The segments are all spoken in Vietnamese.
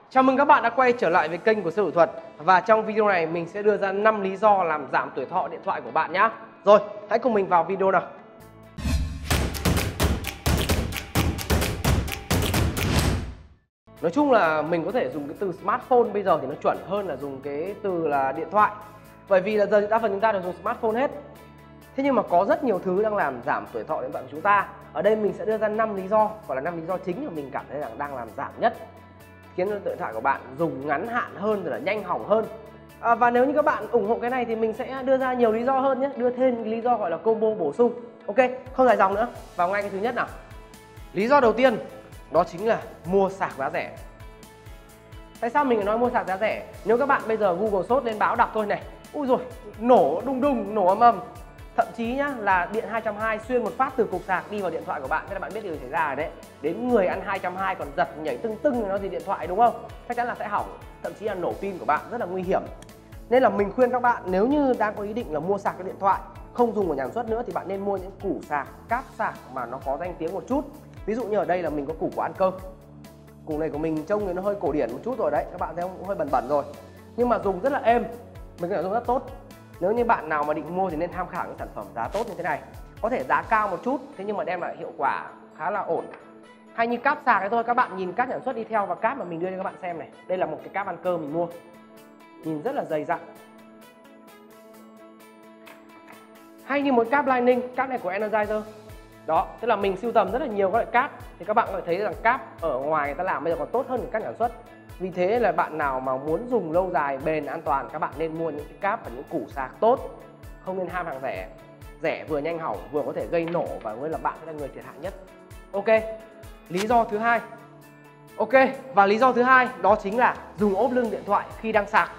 Chào mừng các bạn đã quay trở lại với kênh của Siêu Thủ Thuật. Và trong video này mình sẽ đưa ra 5 lý do làm giảm tuổi thọ điện thoại của bạn nhé. Rồi, hãy cùng mình vào video nào. Nói chung là mình có thể dùng cái từ smartphone bây giờ thì nó chuẩn hơn là dùng cái từ là điện thoại. Bởi vì là giờ đa phần chúng ta đều dùng smartphone hết. Thế nhưng mà có rất nhiều thứ đang làm giảm tuổi thọ điện thoại của chúng ta. Ở đây mình sẽ đưa ra 5 lý do, gọi là 5 lý do chính mà mình cảm thấy là đang làm giảm nhất, khiến cho điện thoại của bạn dùng ngắn hạn hơn rồi là nhanh hỏng hơn. Và nếu như các bạn ủng hộ cái này thì mình sẽ đưa ra nhiều lý do hơn nhé, đưa thêm cái lý do gọi là combo bổ sung. Ok, không dài dòng nữa, vào ngay cái thứ nhất nào. Lý do đầu tiên đó chính là mua sạc giá rẻ. Tại sao mình lại nói mua sạc giá rẻ? Nếu các bạn bây giờ Google search lên báo đọc thôi này, ui rồi nổ đùng đùng, nổ ầm ầm, thậm chí nhá là điện 220 xuyên một phát từ cục sạc đi vào điện thoại của bạn, thế là bạn biết điều gì xảy ra rồi đấy. Đến người ăn 220 còn giật nhảy tưng tưng nó gì điện thoại, đúng không? Chắc chắn là sẽ hỏng, thậm chí là nổ pin của bạn, rất là nguy hiểm. Nên là mình khuyên các bạn nếu như đang có ý định là mua sạc cái điện thoại không dùng của nhà sản xuất nữa thì bạn nên mua những củ sạc, cáp sạc mà nó có danh tiếng một chút. Ví dụ như ở đây là mình có củ của An Cơ. Củ này của mình trông thì nó hơi cổ điển một chút rồi đấy, các bạn thấy không, cũng hơi bẩn bẩn rồi, nhưng mà dùng rất là êm, mình thấy dùng rất tốt. Nếu như bạn nào mà định mua thì nên tham khảo những sản phẩm giá tốt như thế này. Có thể giá cao một chút, thế nhưng mà đem lại hiệu quả khá là ổn. Hay như cáp sạc ấy thôi, các bạn nhìn cáp sản xuất đi theo và cáp mà mình đưa cho các bạn xem này. Đây là một cái cáp An Cơ mình mua, nhìn rất là dày dặn. Hay như một cáp Lightning, cáp này của Energizer. Đó, tức là mình sưu tầm rất là nhiều các loại cáp. Thì các bạn có thể thấy rằng cáp ở ngoài người ta làm bây giờ còn tốt hơn các sản xuất. Vì thế là bạn nào mà muốn dùng lâu dài, bền, an toàn, các bạn nên mua những cái cáp và những củ sạc tốt. Không nên ham hàng rẻ. Rẻ vừa nhanh hỏng, vừa có thể gây nổ và nguyên là bạn sẽ là người thiệt hại nhất. Ok, lý do thứ hai. Ok, và lý do thứ hai đó chính là dùng ốp lưng điện thoại khi đang sạc.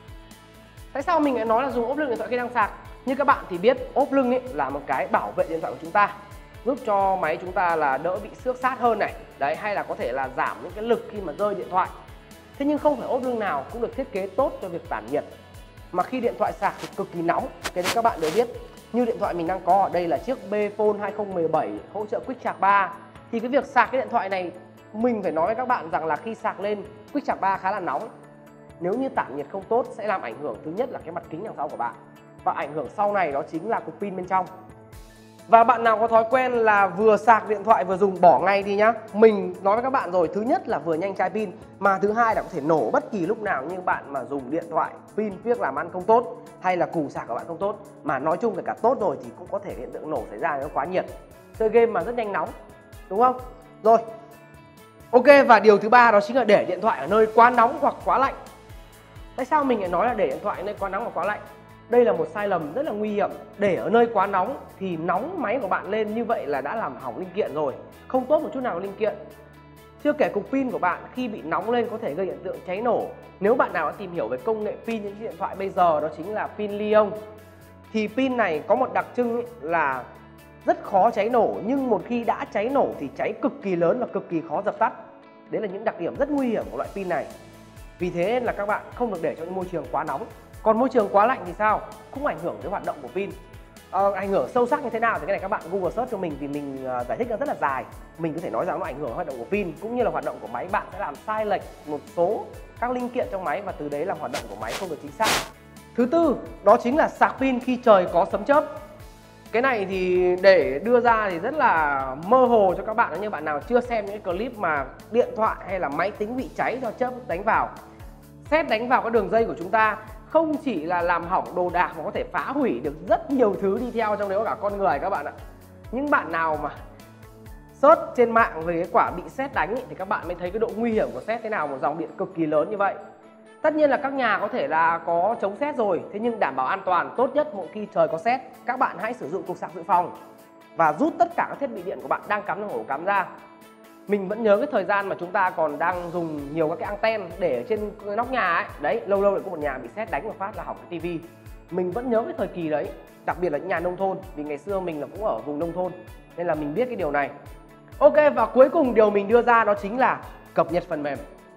Tại sao mình lại nói là dùng ốp lưng điện thoại khi đang sạc? Như các bạn thì biết, ốp lưng ấy là một cái bảo vệ điện thoại của chúng ta, giúp cho máy chúng ta là đỡ bị xước sát hơn này. Đấy, hay là có thể là giảm những cái lực khi mà rơi điện thoại. Thế nhưng không phải ốp lưng nào cũng được thiết kế tốt cho việc tản nhiệt. Mà khi điện thoại sạc thì cực kỳ nóng, cái đấy các bạn đều biết. Như điện thoại mình đang có ở đây là chiếc Bphone 2017 hỗ trợ Quick Charge 3. Thì cái việc sạc cái điện thoại này, mình phải nói với các bạn rằng là khi sạc lên Quick Charge 3 khá là nóng. Nếu như tản nhiệt không tốt sẽ làm ảnh hưởng thứ nhất là cái mặt kính đằng sau của bạn. Và ảnh hưởng sau này đó chính là cục pin bên trong. Và bạn nào có thói quen là vừa sạc điện thoại vừa dùng bỏ ngay đi nhá. Mình nói với các bạn rồi, thứ nhất là vừa nhanh chai pin, mà thứ hai là có thể nổ bất kỳ lúc nào như bạn mà dùng điện thoại, pin việc làm ăn không tốt hay là củ sạc của bạn không tốt. Mà nói chung là cả tốt rồi thì cũng có thể hiện tượng nổ xảy ra nếu quá nhiệt. Chơi game mà rất nhanh nóng, đúng không? Rồi. Ok, và điều thứ ba đó chính là để điện thoại ở nơi quá nóng hoặc quá lạnh. Tại sao mình lại nói là để điện thoại ở nơi quá nóng hoặc quá lạnh? Đây là một sai lầm rất là nguy hiểm. Để ở nơi quá nóng thì nóng máy của bạn lên, như vậy là đã làm hỏng linh kiện rồi, không tốt một chút nào linh kiện. Chưa kể cục pin của bạn khi bị nóng lên có thể gây hiện tượng cháy nổ. Nếu bạn nào đã tìm hiểu về công nghệ pin trên chiếc điện thoại bây giờ đó chính là pin li-ion. Thì pin này có một đặc trưng là rất khó cháy nổ, nhưng một khi đã cháy nổ thì cháy cực kỳ lớn và cực kỳ khó dập tắt. Đấy là những đặc điểm rất nguy hiểm của loại pin này. Vì thế nên là các bạn không được để cho những môi trường quá nóng. Còn môi trường quá lạnh thì sao? Cũng ảnh hưởng đến hoạt động của pin. Ảnh hưởng sâu sắc như thế nào thì cái này các bạn Google search cho mình thì mình giải thích rất là dài. Mình có thể nói rằng nó ảnh hưởng hoạt động của pin cũng như là hoạt động của máy. Bạn sẽ làm sai lệch một số các linh kiện trong máy và từ đấy là hoạt động của máy không được chính xác. Thứ tư đó chính là sạc pin khi trời có sấm chớp. Cái này thì để đưa ra thì rất là mơ hồ cho các bạn, nếu như bạn nào chưa xem những cái clip mà điện thoại hay là máy tính bị cháy do chớp đánh vào. Sét đánh vào các đường dây của chúng ta không chỉ là làm hỏng đồ đạc mà có thể phá hủy được rất nhiều thứ đi theo, trong đấy có cả con người các bạn ạ. Những bạn nào mà search trên mạng về cái quả bị sét đánh thì các bạn mới thấy cái độ nguy hiểm của sét thế nào, một dòng điện cực kỳ lớn như vậy. Tất nhiên là các nhà có thể là có chống sét rồi, thế nhưng đảm bảo an toàn tốt nhất mỗi khi trời có sét, các bạn hãy sử dụng cục sạc dự phòng và rút tất cả các thiết bị điện của bạn đang cắm trong ổ cắm ra. Mình vẫn nhớ cái thời gian mà chúng ta còn đang dùng nhiều các cái anten để ở trên nóc nhà ấy. Đấy, lâu lâu lại có một nhà bị sét đánh một phát là hỏng cái tivi. Mình vẫn nhớ cái thời kỳ đấy, đặc biệt là những nhà nông thôn, vì ngày xưa mình là cũng ở vùng nông thôn nên là mình biết cái điều này. Ok, và cuối cùng điều mình đưa ra đó chính là cập nhật phần mềm.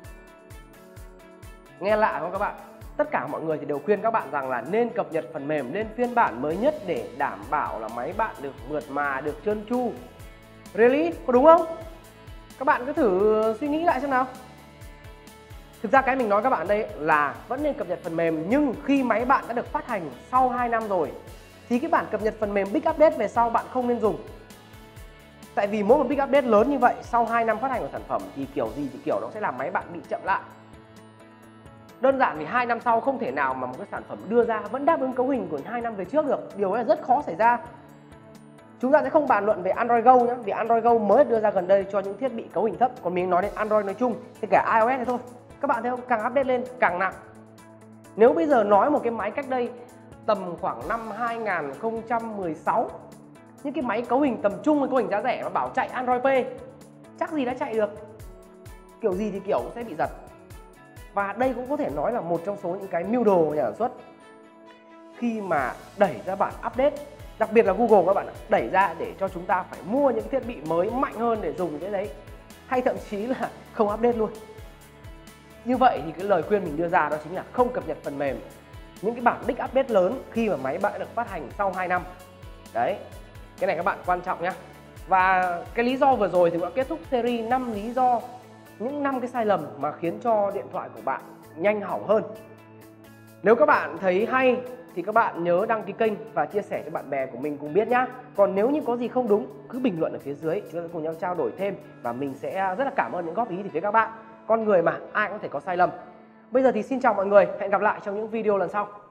Nghe lạ không các bạn? Tất cả mọi người thì đều khuyên các bạn rằng là nên cập nhật phần mềm lên phiên bản mới nhất để đảm bảo là máy bạn được mượt mà, được trơn tru. Really? Có đúng không? Các bạn cứ thử suy nghĩ lại xem nào. Thực ra cái mình nói các bạn đây là vẫn nên cập nhật phần mềm, nhưng khi máy bạn đã được phát hành sau 2 năm rồi thì cái bản cập nhật phần mềm Big Update về sau bạn không nên dùng. Tại vì mỗi một Big Update lớn như vậy sau 2 năm phát hành của sản phẩm thì kiểu gì thì kiểu nó sẽ làm máy bạn bị chậm lại. Đơn giản vì 2 năm sau không thể nào mà một cái sản phẩm đưa ra vẫn đáp ứng cấu hình của 2 năm về trước được. Điều ấy là rất khó xảy ra. Chúng ta sẽ không bàn luận về Android Go nhé, vì Android Go mới đưa ra gần đây cho những thiết bị cấu hình thấp. Còn mình nói đến Android nói chung, thì cả iOS này thôi. Các bạn thấy không, càng update lên càng nặng. Nếu bây giờ nói một cái máy cách đây tầm khoảng năm 2016, những cái máy cấu hình tầm trung với cấu hình giá rẻ mà bảo chạy Android P, chắc gì đã chạy được. Kiểu gì thì kiểu sẽ bị giật. Và đây cũng có thể nói là một trong số những cái mưu đồ nhà sản xuất khi mà đẩy ra bản update, đặc biệt là Google các bạn ạ, đẩy ra để cho chúng ta phải mua những thiết bị mới mạnh hơn để dùng cái đấy, hay thậm chí là không update luôn. Như vậy thì cái lời khuyên mình đưa ra đó chính là không cập nhật phần mềm những cái bản big update lớn khi mà máy bạn được phát hành sau 2 năm. Đấy, cái này các bạn quan trọng nhá. Và cái lý do vừa rồi thì cũng đã kết thúc series 5 lý do, những 5 cái sai lầm mà khiến cho điện thoại của bạn nhanh hỏng hơn. Nếu các bạn thấy hay thì các bạn nhớ đăng ký kênh và chia sẻ cho bạn bè của mình cùng biết nhá. Còn nếu như có gì không đúng, cứ bình luận ở phía dưới, chúng ta cùng nhau trao đổi thêm và mình sẽ rất là cảm ơn những góp ý từ phía các bạn. Con người mà, ai cũng có thể có sai lầm. Bây giờ thì xin chào mọi người, hẹn gặp lại trong những video lần sau.